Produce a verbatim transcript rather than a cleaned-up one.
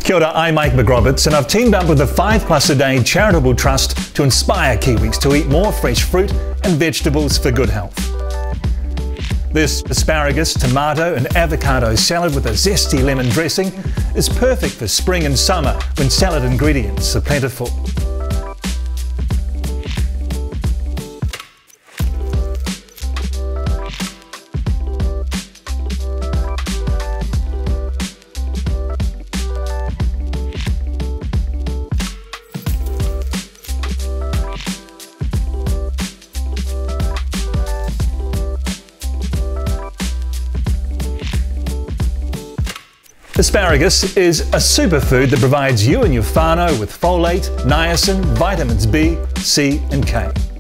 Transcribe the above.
Kia ora, I'm Mike McRoberts and I've teamed up with the five plus A Day Charitable Trust to inspire Kiwis to eat more fresh fruit and vegetables for good health. This asparagus, tomato and avocado salad with a zesty lemon dressing is perfect for spring and summer when salad ingredients are plentiful. Asparagus is a superfood that provides you and your whānau with folate, niacin, vitamins B, C and K.